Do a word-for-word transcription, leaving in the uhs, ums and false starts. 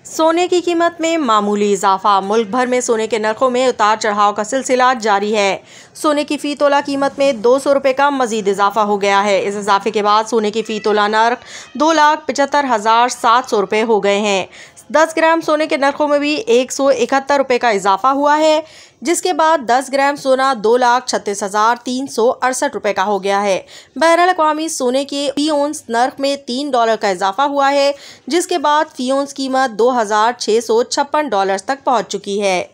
सोने की कीमत में मामूली इजाफा। मुल्क भर में सोने के नरखों में उतार चढ़ाव का सिलसिला जारी है। सोने की फी तोला कीमत में दो सौ रुपये का मजीद इजाफा हो गया है। इस इजाफे के बाद सोने की फी तोला नर्ख दो लाख पचहत्तर हजार सात सौ रुपये हो गए हैं। दस ग्राम सोने के नरखों में भी एक सौ इकहत्तर रुपये का इजाफा हुआ है, जिसके बाद दस ग्राम सोना दो लाख छत्तीस हजार तीन सौ अड़सठ रुपये का हो गया है। बहरहाल अक़वामी सोने के फी औंस नर्ख में तीन डॉलर का इजाफा हुआ है, जिसके बाद फी औंस कीमत दो हजार छः सौ छप्पन डॉलर तक पहुँच चुकी है।